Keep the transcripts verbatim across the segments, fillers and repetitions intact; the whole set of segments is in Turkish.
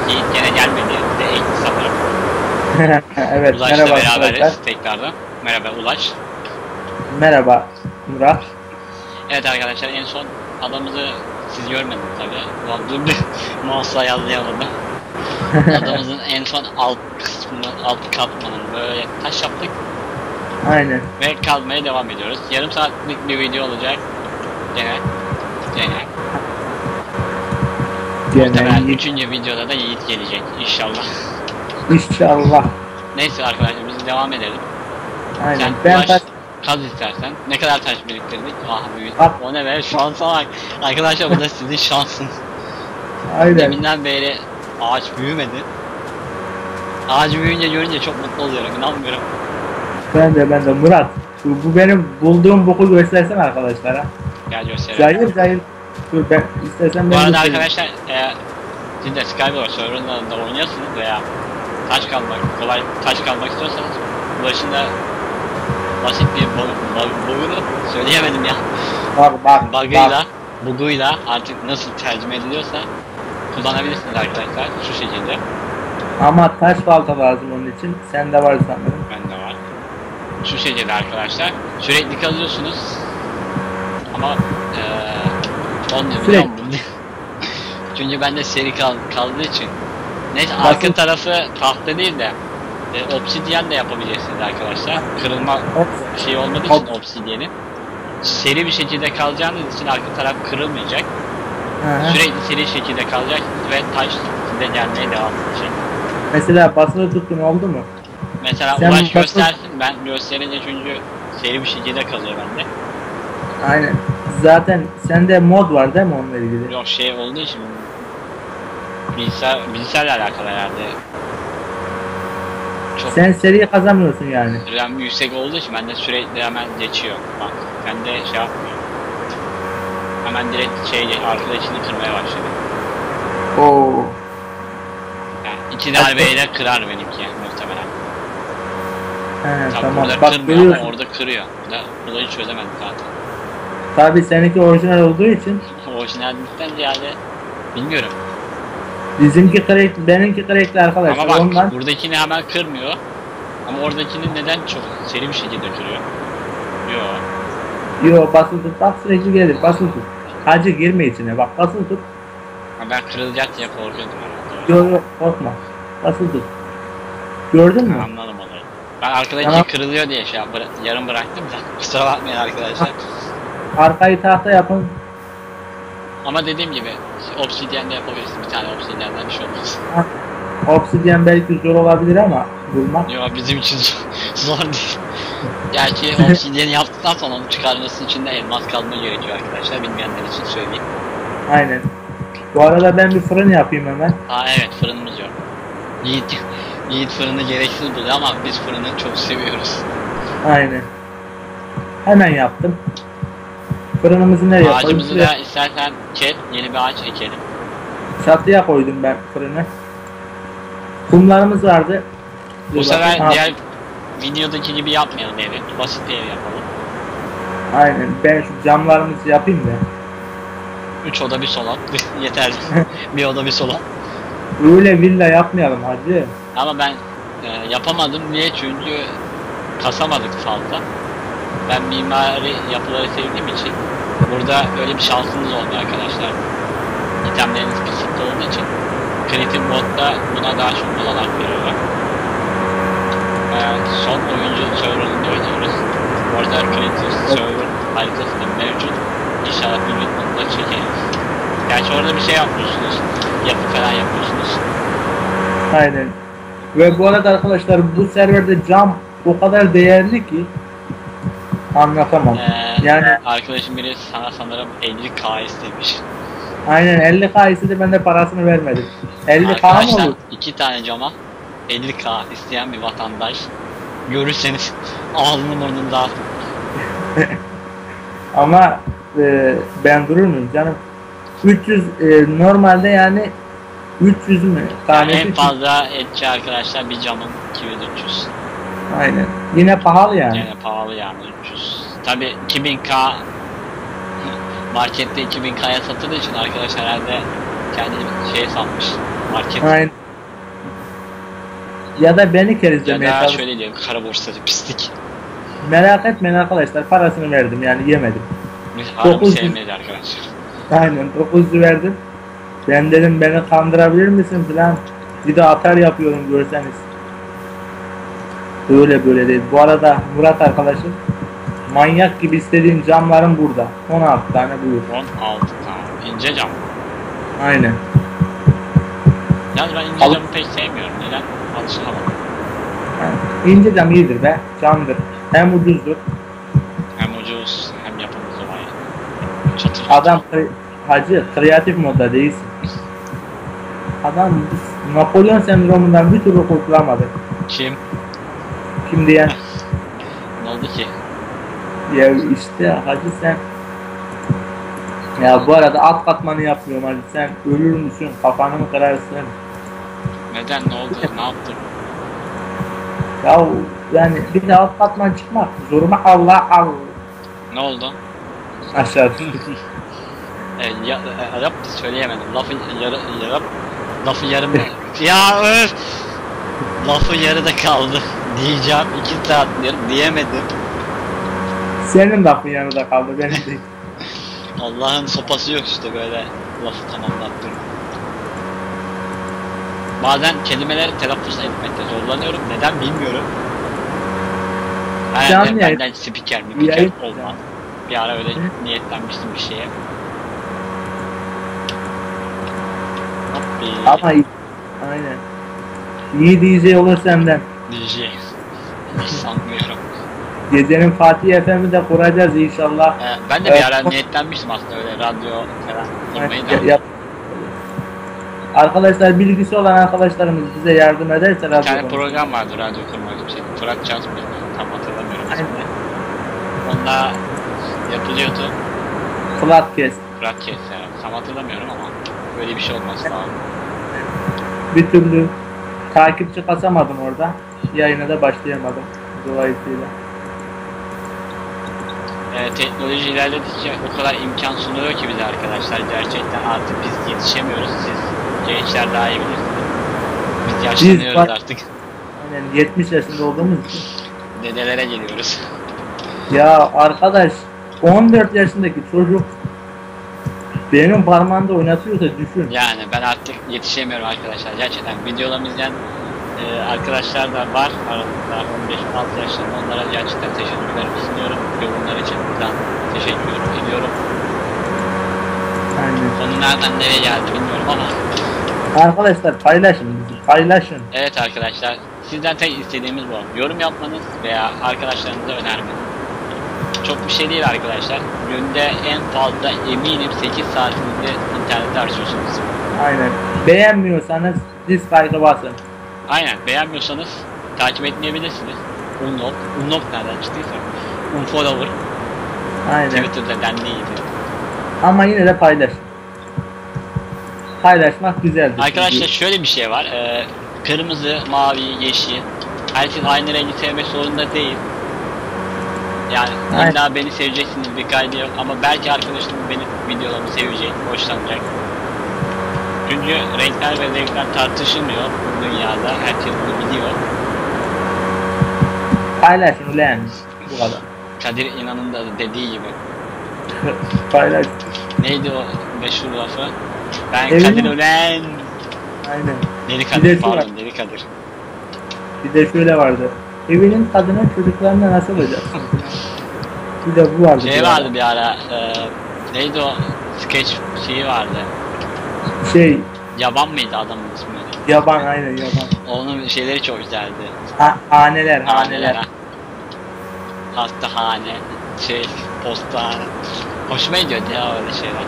Yiğit gene gelmedi. De ekli sanırım. Evet, Ulaş'la merhaba beraberiz arkadaşlar. tekrardan. Merhaba Ulaş. Merhaba Murat. Evet arkadaşlar, en son adamımızı siz görmediniz tabi. Ulan dur bir mouse'la yazlayamadım. Adamımızın en son alt kısmını, alt katmanını böyle taş yaptık. Aynen. Ve kazmaya devam ediyoruz. Yarım saatlik bir video olacak. Gene. Gene. Muhtemelen Gene üçüncü videoda da Yiğit gelecek inşallah. İnşallah. Neyse arkadaşlar, biz devam edelim. Aynen. Sen Ben Ulaş, taş kaz istersen. Ne kadar taş biriktirdik? Ah büyük. At. O ne be, şansa bak. Arkadaşlar bu da sizin şansınız. Aynen. Deminden beri ağaç büyümedi. Ağacı büyüyünce görünce çok mutlu oluyorum, inanmıyorum. Ben de ben de Murat. Bu, bu benim bulduğum boku göstersen arkadaşlara. Gel gösterelim. Cahil cahil. Dur ben istersen Bu ben arada göstereyim. arkadaşlar, eğer siz de Skyblock serverlarında oynuyorsunuz veya taş kalmak, kolay taş kalmak istiyorsanız başında basit bir bug'unu söyleyemedim ya. Bak bak. Bug'ıyla, bug'uyla artık nasıl tercüme ediliyorsa kullanabilirsiniz arkadaşlar şu şekilde. Ama taş balta lazım onun için. Sende var sanırım. Bende var. Şu şekilde arkadaşlar. Sürekli kazıyorsunuz. Ama eee olmuyor biliyor Sürekli. musun? Çünkü bende seri kal kaldığı için. Neyse, Nasıl? arka tarafı tahta değil de e, obsidyen de yapabilirsiniz arkadaşlar. Kırılma Hop. şey olmadığı için obsidyenin seri bir şekilde kalacağınız için arka taraf kırılmayacak. Hı hı. Sürekli seri şekilde kalacaksınız ve taş size gelmeye devam edecek. Mesela basılı tuttun oldu mu? Mesela Sen Ulaş basılı- göstersin, ben gösterince çünkü seri bir şekilde kazıyor bende. Aynen. Zaten sende mod var değil mi onunla ilgili? Yok, şey olduğu için bilgisayar, bilgisayarla alakalı herhalde. Çok Sen seri kazanmıyorsun yani. RAM yüksek olduğu için bende sürekli hemen geçiyor. Bak, bende şey yapmıyor. Hemen direkt şey arkadaşını kırmaya başladı. Oo. Yani iki darbeyle kırar benimki yani, muhtemelen. He, Tabii tamam. burada Bak kırmıyor ama görüyorsun. orada kırıyor. Burada olayı çözemedim zaten. Tabii seninki orijinal olduğu için Orijinallikten ziyade bilmiyorum. bizimki crack, benimki crackli arkadaşlar. Ama bak, Ondan buradakini hemen kırmıyor. Ama oradakini neden çok seri bir şekilde kırıyor? Yok. yo basılı tut bak sürekli gelir basılı tut. Hacı girme içine bak basılı tut. Ben kırılacak diye korkuyordum herhalde. Yo yo korkma. Basılı tut. Gördün mü? Anladım olayı. Ben arkadaki Tamam. kırılıyor diye şey yap- bıra- yarım bıraktım da kusura bakmayın arkadaşlar. Arkayı tahta yapın. Ama dediğim gibi obsidyen de yapabilirsin, bir tane obsidyenden bir şey olmaz. Obsidyen belki zor olabilir ama bulmak. Yok, bizim için zor, zor değil. Gerçi obsidyeni yaptıktan sonra onu çıkarması için de elmas kazma gerekiyor arkadaşlar, bilmeyenler için söyleyeyim. Aynen. Bu arada ben bir fırın yapayım hemen. Aa evet, fırınımız yok. Yiğit, Yiğit fırını gereksiz buluyor ama biz fırını çok seviyoruz. Aynen. Hemen yaptım. Fırınımızı nereye koyduk? Ağacımızı da istersen kes, yeni bir ağaç ekelim. Çatıya koydum ben fırını. Kumlarımız vardı. Bu Dur sefer bakayım. diğer videodaki gibi yapmayalım evi, basit bir ev yapalım. Aynen. Ben şu camlarımızı yapayım da. Üç oda bir salon yeterli. Bir oda bir salon. Öyle villa yapmayalım hacı. Ama ben e, yapamadım. Niye? Çünkü kasamadık fazla. Ben mimari yapıları sevdiğim için burada öyle bir şansınız olmuyor arkadaşlar. İtemleriniz kısıtlı olduğu için Creative Mode'da buna daha çok olanak veriyorlar. E, son oyuncu server'ında oynuyoruz. Orada Creative Server haritası da mevcut. İnşallah bir videoda çekeriz. Gerçi orada bir şey yapmıyorsunuz. Yapı falan yapıyorsunuz. Aynen. Ve bu arada arkadaşlar bu serverde cam o kadar değerli ki anlatamam. Ee, Yani arkadaşım biri sana sanırım elli K istemiş. aynen elli K istedi ben de parasını vermedim. elli K mı Arkadaşlar olur? iki tane cama elli K isteyen bir vatandaş görürseniz ağzını burnunu dağıtın. Ama e, ben durur muyum canım? üç yüz e, normalde yani üç yüz mü? Yani Tanesi en üç yüz. fazla etçi arkadaşlar bir camın iki bin üç yüz. Aynen. Yine pahalı yani. Yani pahalı yani üç yüz. Tabi iki bin K markette iki bin K'ya satıldığı için arkadaş herhalde kendini şey sanmış. Market. Aynen. Ya da beni kerizlemeye Ya da çalış. şöyle diyelim, kara borsacı pislik. Merak etmeyin arkadaşlar, parasını verdim yani yemedim. Harbi Dokuz- sevmedi arkadaşlar. Aynen dokuz yüz verdim. Ben dedim beni kandırabilir misin falan. Bir de atar yapıyorum görseniz. Böyle böyle değil. Bu arada Murat arkadaşım manyak gibi istediğim camların burada. on altı tane buyur. on altı tane. İnce cam. Aynen. Yani ben ince Al- camı pek sevmiyorum. Neden? Alışamadım. Yani ince cam iyidir be. Camdır. Hem ucuzdur. Hem ucuz hem yapımı kolay. Çatır. Adam kre- hacı kreatif modda değilsin. Adam Napolyon sendromundan bir türlü kurtulamadı. Kim? Kim diyen Ne oldu ki? ya işte hacı sen ya bu arada alt katmanı yapmıyorum hacı sen ölür müsün kafanı mı kırarsın Neden? Ne oldu? Ne yaptın? ya yani bir de alt katman çıkmak zoruma Allah Allah Ne oldu? aşağı düştü. E, ya, e, yap söyleyemedim. Lafı yarı yarı lafı yarım. Ya öf! Lafı yarıda kaldı. Diyeceğim iki saattir diyemedim. Senin lafın yanında kaldı benim değil. Allah'ın sopası yok işte böyle lafı tamamlattım. Bazen kelimeleri telaffuz etmekte zorlanıyorum. Neden bilmiyorum. Canlı Herhalde yayın- benden spiker mi yayın- olmaz. Bir ara öyle Hı? niyetlenmiştim bir şeye. Hop bir Ama iyi. Aynen. İyi D J olur senden. D J. Hiç sanmıyorum. Gecenin Fatih F M'i de kuracağız inşallah. Ee, ben de Evet. bir ara niyetlenmiştim aslında öyle radyo falan kurmayı Ya- da. yap- Arkadaşlar bilgisi olan arkadaşlarımız bize yardım ederse Bir tane radyo program vardı radyo kurmak için. Fırat Çaz mıydı? Tam hatırlamıyorum Aynen. ismini. Onda yapılıyordu. Flat kes. Fırat Kes herhalde. Tam hatırlamıyorum ama böyle bir şey olması lazım. Bir türlü takipçi kasamadım orada. Yayına da başlayamadım. Dolayısıyla. Ee, teknoloji ilerledikçe o kadar imkan sunuyor ki bize arkadaşlar. Gerçekten artık biz yetişemiyoruz. Siz gençler daha iyi bilirsiniz. Biz yaşlanıyoruz bak- artık. Aynen yetmiş yaşında olduğumuz için. Dedelere geliyoruz. Ya arkadaş on dört yaşındaki çocuk benim parmağımda oynatıyorsa düşün. Yani ben artık yetişemiyorum arkadaşlar. Gerçekten videolarımı izleyen e, arkadaşlar da var aramızda on beş on altı yaşlarında. Onlara gerçekten teşekkürlerimi sunuyorum. Yorumlar için buradan teşekkür ediyorum. Aynen. Konu nereden nereye geldi bilmiyorum ama Arkadaşlar paylaşın bizi. Paylaşın. evet arkadaşlar, sizden tek istediğimiz bu. Yorum yapmanız veya arkadaşlarınıza önermeniz. Çok bir şey değil arkadaşlar. Günde en fazla eminim sekiz saatinizi internette harcıyorsunuz. Aynen. Beğenmiyorsanız dislike'ı basın. Aynen, beğenmiyorsanız takip etmeyebilirsiniz. Unlock, Unlock nereden çıktıysa. Unfollower, Aynen. Twitter'da denliydi. Ama yine de paylaşın. Paylaşmak güzeldir. Arkadaşlar şöyle bir şey var. Ee, kırmızı, mavi, yeşil. Herkes aynı rengi sevmek zorunda değil. Yani Aynen. illa beni seveceksiniz bir kaydı yok ama belki arkadaşım benim videolarımı sevecek, hoşlanacak. Çünkü renkler ve renkler tartışılmıyor bu dünyada. Herkes bunu biliyor. Paylaşın ulan. Bu kadar. Kadir İnan'ın da dediği gibi. Paylaş. Neydi o meşhur lafı? Ben Evin- Kadir ulan. Aynen. Deli Bir Kadir de şu pardon, var. Deli Kadir. Bir de şöyle vardı. Evinin kadını çocuklarına nasıl olacaksın? Bir de bu vardı. Şey bir vardı ara. bir ara. E, neydi o sketch şeyi vardı. Şey, Yaban mıydı adamın ismi? yaban aynen yaban. Onun şeyleri çok güzeldi. Ha, haneler, Haneler. haneler. Hastahane, şey, postane. Hoşuma gidiyordu ya öyle şeyler.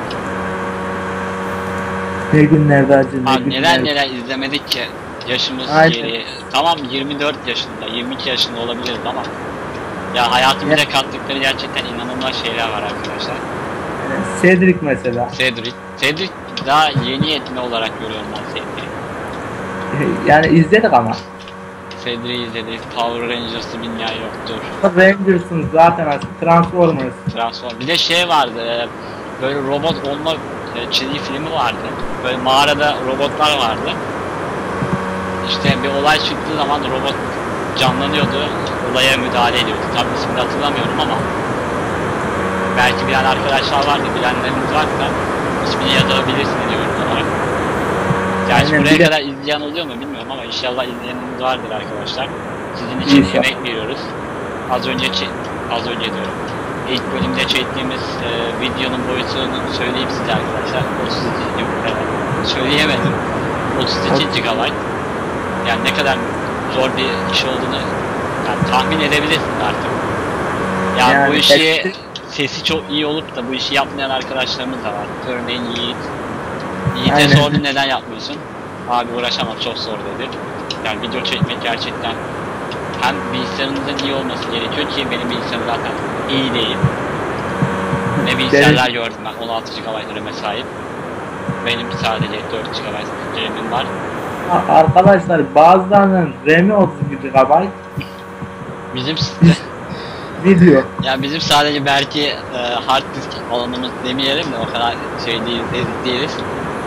Ne günlerde acı, ne Abi neler günler. neler izlemedik ki. Yaşımız Aynen. geri. Tamam yirmi dört yaşında, yirmi iki yaşında olabiliriz ama ya hayatımıza kattıkları gerçekten inanılmaz şeyler var arkadaşlar. Yani Cedric mesela. Cedric. Cedric daha yeni yetme olarak görüyorum ben Cedric'i. Yani izledik ama. Cedric'i izledik. Power Rangers'ı bilmeyen yoktur. Rangers'ın zaten aslında Transformers. Transform. Bir de şey vardı. e, Böyle robot olma e, çizgi filmi vardı. Böyle mağarada robotlar vardı. İşte bir olay çıktığı zaman robot canlanıyordu, olaya müdahale ediyordu. Tabii ismini hatırlamıyorum ama belki bilen arkadaşlar vardı, bilenleriniz varsa ismini yazabilirsiniz diyorum olarak. Gerçi Aynen, buraya bir de- kadar izleyen oluyor mu bilmiyorum ama inşallah izleyeniniz vardır arkadaşlar. Sizin için İnşallah. emek veriyoruz. Az önce çe- az önce diyorum. İlk bölümde çektiğimiz e, videonun boyutunu söyleyeyim size arkadaşlar. otuz iki e, söyleyemedim. otuz iki gigabayt. Yani ne kadar zor bir iş olduğunu yani tahmin edebilirsiniz artık. Yani, Yani bu işi eski- sesi çok iyi olup da bu işi yapmayan arkadaşlarımız da var. Örneğin Yiğit. Yiğit'e Aynen. sordum neden yapmıyorsun? Abi uğraşamam çok zor dedi. Yani video çekmek gerçekten hem bilgisayarınızın iyi olması gerekiyor ki benim bilgisayarım zaten iyi değil. Ne bilgisayarlar gördüm ben on altı gigabayt RAM'e sahip. Benim sadece dört gigabayt RAM'im var. A- Arkadaşlar bazılarının RAM'i otuz gigabayt Bizim video. ya bizim sadece belki e, hard disk alanımız demeyelim de o kadar şey değil, ezik değiliz.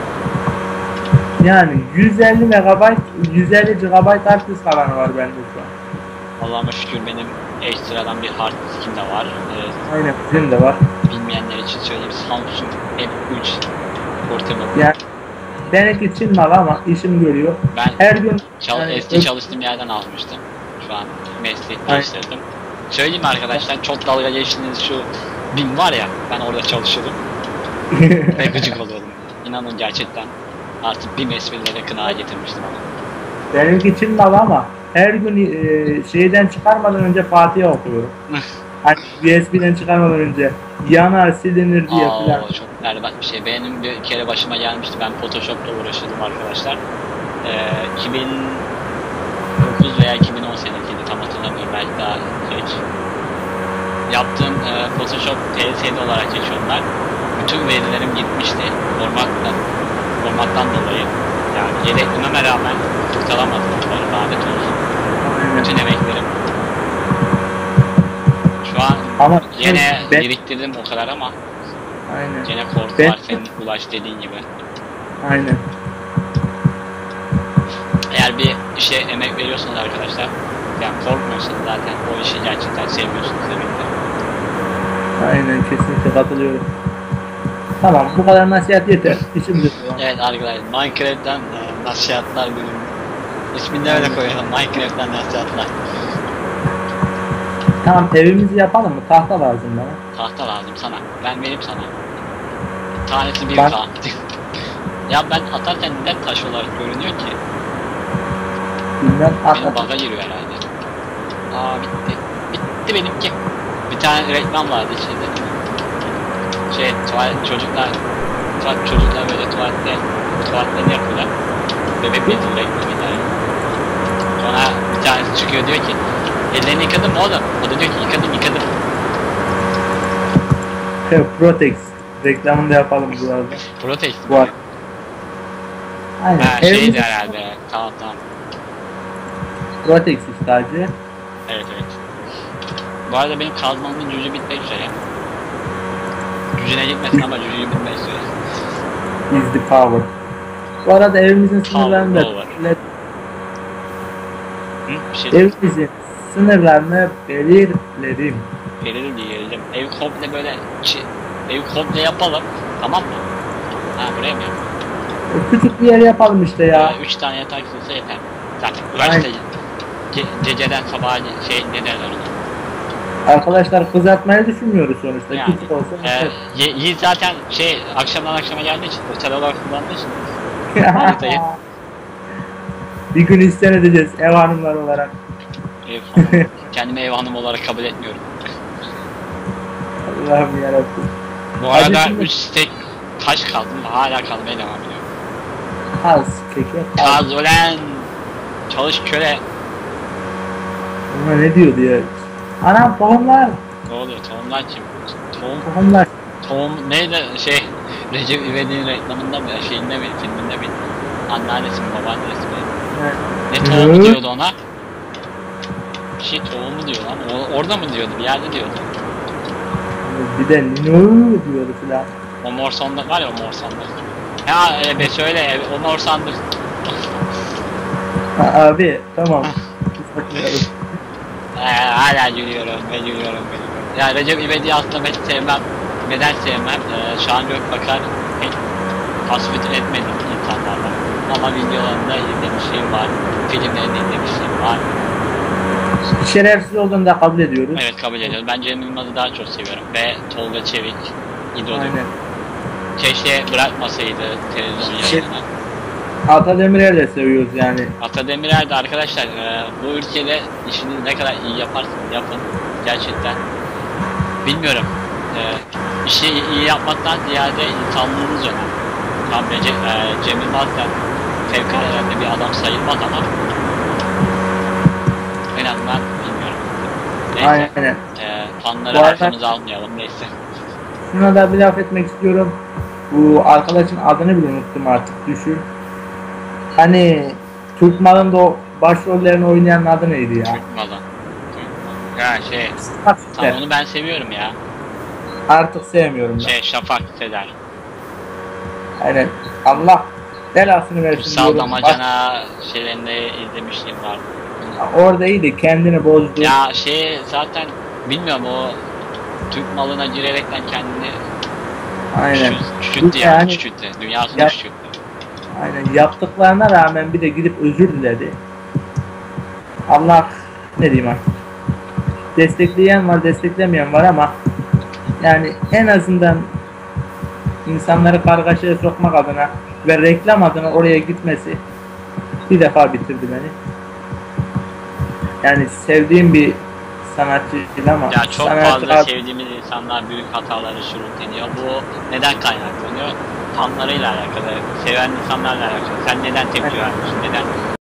Yani yüz elli megabayt, yüz elli gigabayt hard disk alanı var bende şu an. Allah'ıma şükür benim ekstradan bir hard diskim de var. E, Aynen bizim de var. bilmeyenler için söyleyeyim Samsung M üç Portable. Yani benimki Çin malı ama işim görüyor. Ben Her gün çal yani eski çalıştığım yerden almıştım. Şu an meslek Aynen. değiştirdim. Söyleyeyim arkadaşlar çok dalga geçtiğiniz şu BİM var ya ben orada çalışıyordum ve gıcık oluyordum. İnanın gerçekten artık BİM esprilerine kına getirmiştim ama. benimki Çin malı ama her gün e, şeyden çıkarmadan önce Fatiha okuyorum. Hani U S B'den çıkarmadan önce yanar silinir diye Aa, falan. çok berbat bir şey. Benim bir kere başıma gelmişti. Ben Photoshop'ta uğraşıyordum arkadaşlar. Ee, iki bin dokuz veya iki bin on senesiydi tam hatırlamıyorum. Belki daha geç. Yaptığım e, Photoshop P S D olarak geçiyorlar. Bütün verilerim gitmişti. Formattan, formattan dolayı. Yani yedeklememe rağmen kurtaramadım onları. Lanet olsun. Bütün emeklerim. Şu an Ama gene ben- biriktirdim o kadar ama Aynen. gene korku Ben- var senin Ulaş dediğin gibi. Aynen. Eğer bir işe emek veriyorsanız arkadaşlar, yani korkmuyorsanız zaten o işi gerçekten sevmiyorsunuz demektir. Aynen kesinlikle katılıyorum. Tamam bu kadar nasihat yeter. İşimize devam. Evet arkadaşlar Minecraft'tan e, nasihatler bölümü. İsmini de öyle koyalım Minecraft'tan nasihatler. Tamam evimizi yapalım mı? Tahta lazım bana. Tahta lazım sana. Ben vereyim sana. Tanesi bir Ben- tahta. Ya ben atarken neden taş olarak görünüyor ki? Bilmem Benim atla. baga giriyor herhalde. Aa bitti. Bitti benimki. Bir tane reklam vardı şeyde. Şey tuvalet çocuklar tuvalet çocuklar böyle tuvalette tuvaletlerini yapıyorlar. Bebek bezi reklamıyla. Sonra bir tanesi çıkıyor diyor ki ellerini yıkadın mı oğlum? O da diyor ki yıkadım yıkadım. Protex reklamını da yapalım bu arada. Protex Bu arada. Aynen. Ha evimizi şeydi herhalde. Tamam tamam. Protex işte hacı. Evet evet. Bu arada benim kazmamın gücü bitmek üzere. Gücüne gitmesin ama gücü bitmek üzere. Is the power. Bu arada evimizin sınırlarını da Power. Hı? Bir şey evimizin sınırlarını belirledim. verelim diyelim. Ev komple böyle çi, ev komple yapalım. Tamam mı? Ha buraya mı yapalım? Küçük bir yer yapalım işte ya. Ya. Üç tane yatak sığsa yeter. Zaten uğraşta ge geceden sabaha şey ne derler ona. Arkadaşlar kızartmayı düşünmüyoruz sonuçta. Yani, Küçük olsa e, yeter. Ye- Yiğit zaten şey akşamdan akşama geldiği için otel olarak kullandığı için haritayı. Bir gün isyan edeceğiz ev hanımları olarak. Ev hanım. Kendimi ev hanım olarak kabul etmiyorum. Allah'ım yarabbim. Bu Hadi arada şimdi- üç stek taş kaldım hala kalmaya devam ediyor. Az keke. Az. Kaz ulan! Çalış köle! Buna ne diyor diye. Anam tohumlar. Ne oluyor? Tohumlar kim? Tohum, Tohumlar. tohum neydi şey Recep İvedik'in reklamında mı şeyinde mi filminde mi anneannesi mi babaannesi mi Evet. ne tohumu Hı? diyordu ona bir şey tohumu diyor lan o, orada mı diyordu bir yerde diyordu Bir de no diyordu filan. O mor sandık var ya, o mor sandık. Ya e, be söyle e, o mor sandık. Ha, abi tamam. Saklıyorum. Ee, hala gülüyorum ve gülüyorum ve gülüyorum. Ya Recep İvedik'i aslında hiç sevmem. Neden sevmem? Ee, Şahan Gökbakar pek tasvip etmedim insanlarla. Ama videolarında izlemişliğim var. Filmlerini izlemişliğim var. Şerefsiz olduğunu da kabul ediyoruz. Evet, kabul ediyorum. Ben Cem Yılmaz'ı daha çok seviyorum. Ve Tolga Çevik idolüm. Aynen. Keşke bırakmasaydı televizyon Şey- yayınını. Ata Demirer'i de seviyoruz yani. Ata Demirer de arkadaşlar e, bu ülkede işini ne kadar iyi yaparsınız yapın. Gerçekten. Bilmiyorum. E, işi iyi yapmaktan ziyade insanlığınız önemli. Tam Recep, e, Cem Yılmaz da fevkalade bir adam sayılmaz ama en azından bilmiyorum. Neyse. Aynen. E, fanları Bu arada- arkamıza almayalım neyse. Şuna da bir laf etmek istiyorum. Bu arkadaşın adını bile unuttum artık, düşün. Hani Türk malında o başrollerini oynayan adı neydi ya? Türk malı. Ya şey, Bak tam işte, onu ben seviyorum ya. artık sevmiyorum ben. Şey, Şafak Sezer. Aynen. Allah belasını versin Kutsal diyorum. Damacana şeylerinde izlemişliğim var. Bak, orada iyiydi, kendini bozdu. Ya şey zaten bilmiyorum, o Türk malına girerekten kendini Aynen. küçült- küçülttü Bu yani, yani- küçülttü. Dünyasını Ya- küçülttü. Aynen. Yaptıklarına rağmen bir de gidip özür diledi. Allah ne diyeyim artık. Destekleyen var, desteklemeyen var ama yani en azından insanları kargaşaya sokmak adına ve reklam adına oraya gitmesi bir defa bitirdi beni. Yani sevdiğim bir sanatçıydı ama Ya çok sanatçı fazla ad- sevdiğimiz insanlar büyük hataları sürükleniyor. Bu neden kaynaklanıyor? Fanlarıyla alakalı, seven insanlarla alakalı. Sen neden tepki vermiyorsun? Neden